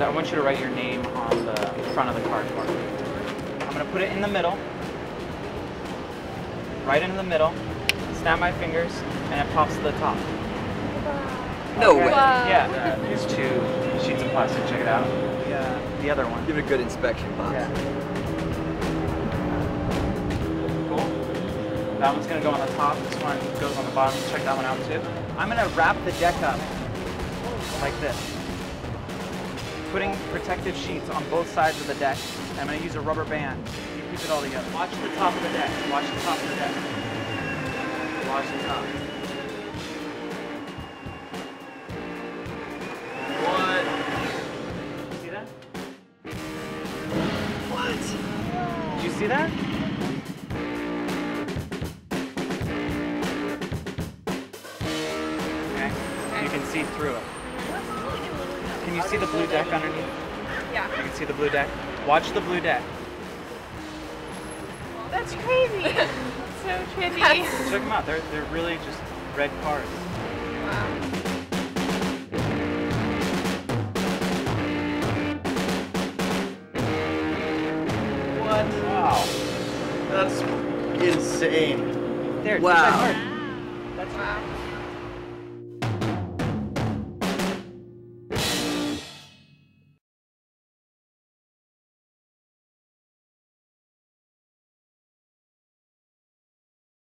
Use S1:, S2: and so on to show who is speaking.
S1: I want you to write your name on the front of the card for me. I'm gonna put it in the middle. Right into the middle. Snap my fingers, and it pops to the top.
S2: No
S1: Okay.
S2: way.
S3: Wow.
S1: Yeah. There's 2 sheets of plastic. Check it out. The other one.
S2: Give it a good inspection, Pops.
S1: Yeah. Cool. That one's gonna go on the top. This one goes on the bottom. Check that one out too. I'm gonna wrap the deck up like this, putting protective sheets on both sides of the deck. And I'm gonna use a rubber band to keep it all together. Watch the top of the deck. Watch the top of the deck. Watch the top. What? See that?
S2: What?
S1: Did you see that? Okay. You can see through it. Can you see the blue deck underneath?
S3: Yeah.
S1: You can see the blue deck. Watch the blue deck.
S3: That's crazy. That's so trippy.
S1: Check them out. They're really just red cards.
S3: Wow.
S1: What?
S4: Wow. That's insane.
S1: There.
S2: Wow.
S1: Take that card. That's
S3: Wow.